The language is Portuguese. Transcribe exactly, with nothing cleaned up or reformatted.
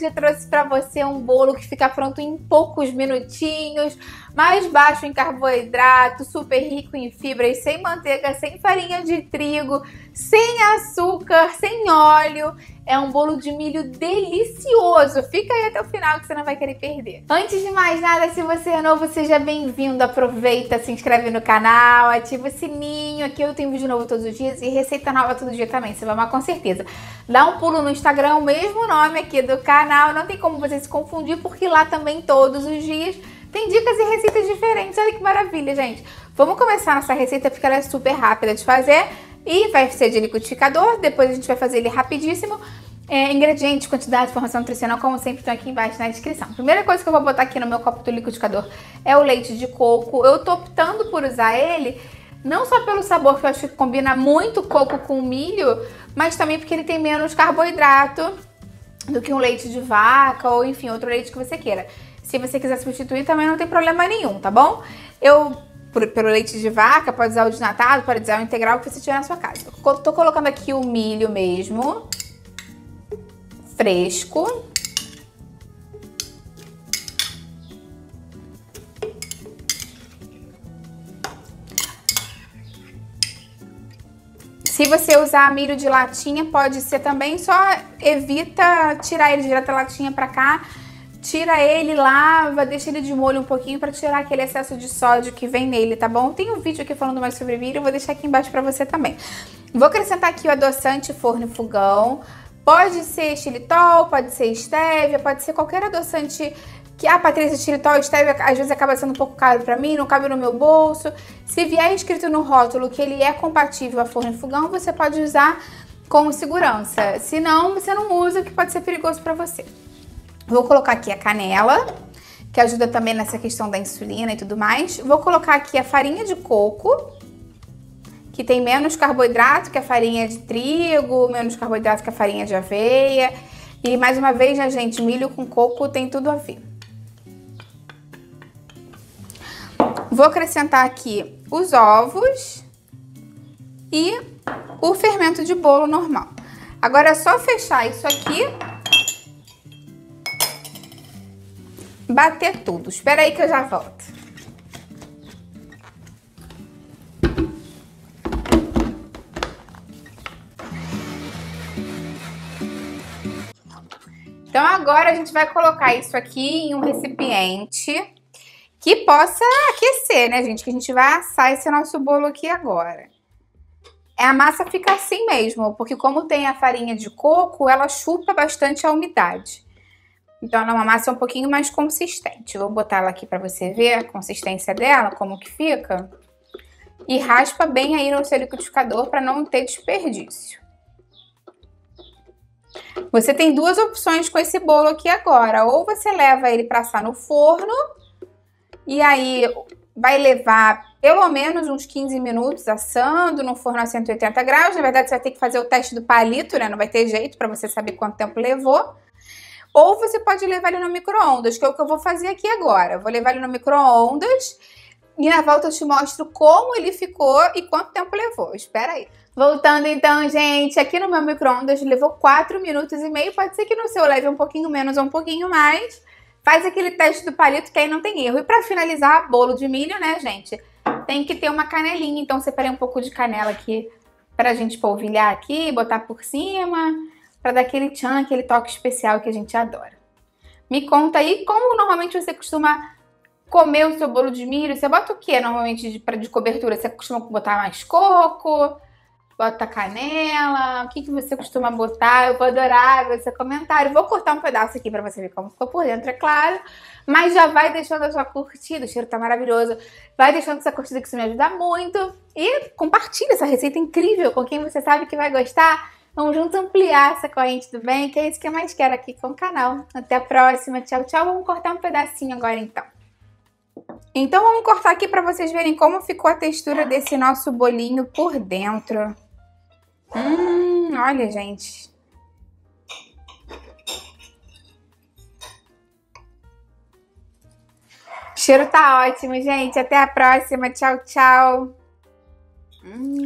hoje eu trouxe para você um bolo que fica pronto em poucos minutinhos, mais baixo em carboidrato, super rico em fibras, sem manteiga, sem farinha de trigo, sem açúcar, sem óleo. É um bolo de milho delicioso. Fica aí até o final que você não vai querer perder. Antes de mais nada, se você é novo, seja bem-vindo. Aproveita, se inscreve no canal, ativa o sininho. Aqui eu tenho vídeo novo todos os dias e receita nova todo dia também. Você vai amar com certeza. Dá um pulo no Instagram, o mesmo nome aqui do canal. Não tem como você se confundir, porque lá também todos os dias tem dicas e receitas diferentes. Olha que maravilha, gente. Vamos começar nossa receita porque ela é super rápida de fazer. E vai ser de liquidificador, depois a gente vai fazer ele rapidíssimo. É, ingredientes, quantidade, informação nutricional, como sempre, estão aqui embaixo na descrição. Primeira coisa que eu vou botar aqui no meu copo do liquidificador é o leite de coco. Eu tô optando por usar ele, não só pelo sabor, que eu acho que combina muito coco com milho, mas também porque ele tem menos carboidrato do que um leite de vaca ou, enfim, outro leite que você queira. Se você quiser substituir, também não tem problema nenhum, tá bom? Eu... Por, pelo leite de vaca, pode usar o desnatado, pode usar o integral que você tiver na sua casa. Eu tô colocando aqui o milho mesmo, fresco. Se você usar milho de latinha, pode ser também, só evita tirar ele direto da latinha pra cá. Tira ele, lava, deixa ele de molho um pouquinho para tirar aquele excesso de sódio que vem nele, tá bom? Tem um vídeo aqui falando mais sobre milho, eu vou deixar aqui embaixo para você também. Vou acrescentar aqui o adoçante forno e fogão. Pode ser xilitol, pode ser estévia, pode ser qualquer adoçante que... Ah, Patrícia, xilitol, estévia, às vezes acaba sendo um pouco caro para mim, não cabe no meu bolso. Se vier escrito no rótulo que ele é compatível a forno e fogão, você pode usar com segurança. Se não, você não usa, que pode ser perigoso para você. Vou colocar aqui a canela, que ajuda também nessa questão da insulina e tudo mais. Vou colocar aqui a farinha de coco, que tem menos carboidrato que a farinha de trigo, menos carboidrato que a farinha de aveia. E mais uma vez, né, gente, milho com coco tem tudo a ver. Vou acrescentar aqui os ovos e o fermento de bolo normal. Agora é só fechar isso aqui. Bater tudo. Espera aí que eu já volto. Então agora a gente vai colocar isso aqui em um recipiente que possa aquecer, né, gente? Que a gente vai assar esse nosso bolo aqui agora. A massa fica assim mesmo, porque como tem a farinha de coco, ela chupa bastante a umidade. Então, ela é uma massa um pouquinho mais consistente. Vou botar ela aqui para você ver a consistência dela, como que fica. E raspa bem aí no seu liquidificador para não ter desperdício. Você tem duas opções com esse bolo aqui agora. Ou você leva ele para assar no forno. E aí vai levar pelo menos uns quinze minutos assando no forno a cento e oitenta graus. Na verdade, você vai ter que fazer o teste do palito, né? Não vai ter jeito para você saber quanto tempo levou. Ou você pode levar ele no micro-ondas, que é o que eu vou fazer aqui agora. Eu vou levar ele no micro-ondas e na volta eu te mostro como ele ficou e quanto tempo levou. Espera aí. Voltando então, gente, aqui no meu micro-ondas levou quatro minutos e meio. Pode ser que no seu leve um pouquinho menos ou um pouquinho mais. Faz aquele teste do palito que aí não tem erro. E para finalizar, bolo de milho, né, gente? Tem que ter uma canelinha. Então, separei um pouco de canela aqui pra gente polvilhar aqui, botar por cima... Para dar aquele tchan, aquele toque especial que a gente adora. Me conta aí como normalmente você costuma comer o seu bolo de milho. Você bota o que normalmente de, de cobertura? Você costuma botar mais coco? Bota canela? O que, que você costuma botar? Eu vou adorar ver seu comentário. Vou cortar um pedaço aqui para você ver como ficou por dentro, é claro. Mas já vai deixando a sua curtida, o cheiro tá maravilhoso. Vai deixando essa curtida que isso me ajuda muito. E compartilha essa receita incrível com quem você sabe que vai gostar. Vamos juntos ampliar essa corrente do bem, que é isso que eu mais quero aqui com o canal. Até a próxima. Tchau, tchau. Vamos cortar um pedacinho agora, então. Então, vamos cortar aqui para vocês verem como ficou a textura desse nosso bolinho por dentro. Hum, olha, gente. O cheiro tá ótimo, gente. Até a próxima. Tchau, tchau. Hum.